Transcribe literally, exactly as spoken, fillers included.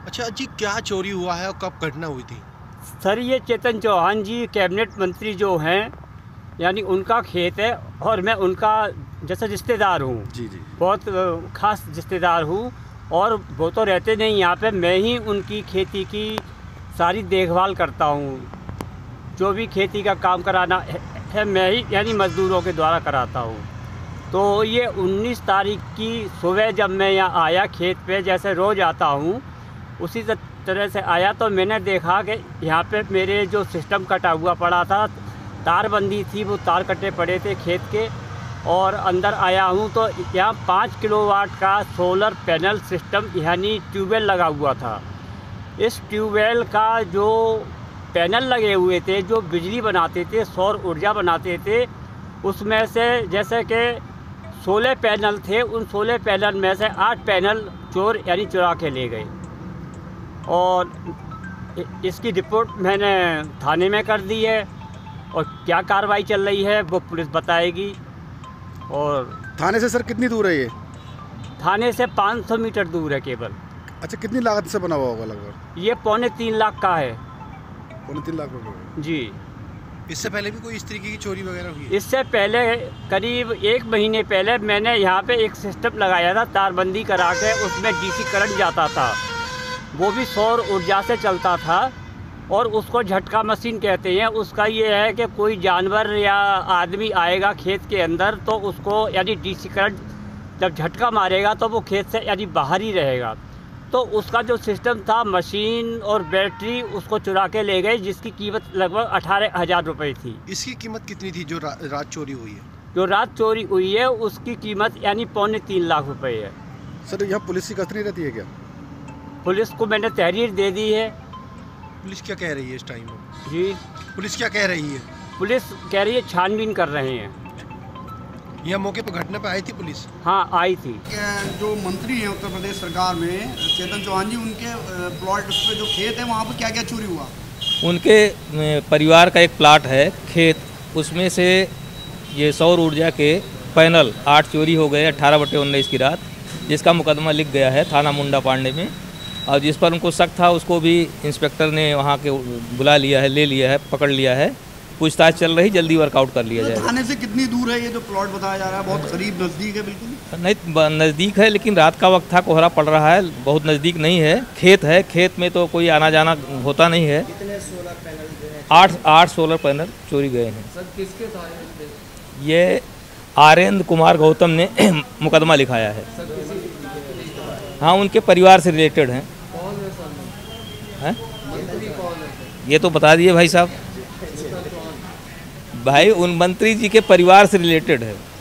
अच्छा जी, क्या चोरी हुआ है और कब घटना हुई थी? सर ये चेतन चौहान जी कैबिनेट मंत्री जो हैं, यानी उनका खेत है और मैं उनका जैसे रिश्तेदार हूँ। जी जी। बहुत खास रिश्तेदार हूँ और वो तो रहते नहीं यहाँ पे, मैं ही उनकी खेती की सारी देखभाल करता हूँ। जो भी खेती का काम कराना है मैं ही यानी मज़दूरों के द्वारा कराता हूँ। तो ये उन्नीस तारीख की सुबह जब मैं यहाँ आया खेत पे, जैसे रोज़ आता हूँ उसी तरह से आया, तो मैंने देखा कि यहाँ पे मेरे जो सिस्टम कटा हुआ पड़ा था, तारबंदी थी, वो तार कटे पड़े थे खेत के। और अंदर आया हूँ तो यहाँ पाँच किलोवाट का सोलर पैनल सिस्टम यानी ट्यूबवेल लगा हुआ था। इस ट्यूबवेल का जो पैनल लगे हुए थे, जो बिजली बनाते थे, सौर ऊर्जा बनाते थे, उसमें से जैसे कि सोलह पैनल थे, उन सोलह पैनल में से आठ पैनल चोर यानी चुरा के ले गए। और इसकी रिपोर्ट मैंने थाने में कर दी है और क्या कार्रवाई चल रही है वो पुलिस बताएगी। और थाने से सर कितनी दूर है ये? थाने से पाँच सौ मीटर दूर है केवल। अच्छा, कितनी लागत से बना हुआ होगा लगभग? ये पौने तीन लाख का है। पौने तीन लाख रुपए जी। इससे पहले भी कोई इस तरीके की चोरी वगैरह हुई है? इससे पहले करीब एक महीने पहले मैंने यहाँ पे एक सिस्टम लगाया था, तारबंदी करा के, उसमें डीसी करंट जाता था, वो भी सौर ऊर्जा से चलता था और उसको झटका मशीन कहते हैं। उसका ये है कि कोई जानवर या आदमी आएगा खेत के अंदर तो उसको यानी डीसी करंट जब झटका मारेगा तो वो खेत से यानी बाहर ही रहेगा। तो उसका जो सिस्टम था, मशीन और बैटरी, उसको चुरा के ले गए, जिसकी कीमत लगभग अठारह हज़ार रुपये थी। इसकी कीमत कितनी थी जो रा, रात चोरी हुई है? जो रात चोरी हुई है उसकी कीमत यानी पौने तीन लाख रुपए है। सर यहाँ पुलिस की कस्टडी रहती है क्या? पुलिस को मैंने तहरीर दे दी है। पुलिस क्या कह रही है इस टाइम में? जी, पुलिस क्या कह रही है? पुलिस कह रही है छानबीन कर रहे हैं। यह मौके पर घटना पे आई थी पुलिस? हाँ, आई थी। जो मंत्री हैं उत्तर प्रदेश सरकार में चेतन चौहान जी, उनके प्लॉट पे जो खेत है वहाँ पर क्या क्या चोरी हुआ? उनके परिवार का एक प्लाट है खेत, उसमें से ये सौर ऊर्जा के पैनल आठ चोरी हो गए अट्ठारह बटे उन्नीस की रात, जिसका मुकदमा लिख गया है थाना मुंडा पांडे में। और जिस पर उनको शक था उसको भी इंस्पेक्टर ने वहाँ के बुला लिया है, ले लिया है, पकड़ लिया है, पूछताछ चल रही, जल्दी वर्कआउट कर लिया जाएगा। थाने से कितनी दूर है ये जो प्लॉट बताया जा रहा है? बहुत करीब, नज़दीक है? बिल्कुल नहीं, नज़दीक है, लेकिन रात का वक्त था, कोहरा पड़ रहा है, बहुत नज़दीक नहीं है। खेत है, खेत में तो कोई आना जाना होता नहीं है। कितने सोलर पैनल जो है? आठ आठ सोलर पैनल चोरी गए हैं। सर किसके था ये आरेंद्र कुमार गौतम ने मुकदमा लिखाया है। हाँ, उनके परिवार से रिलेटेड हैं। कौन है सर? हैं? मंत्री कौन है? ये तो बता दिए भाई साहब। भाई उन मंत्री जी के परिवार से रिलेटेड है।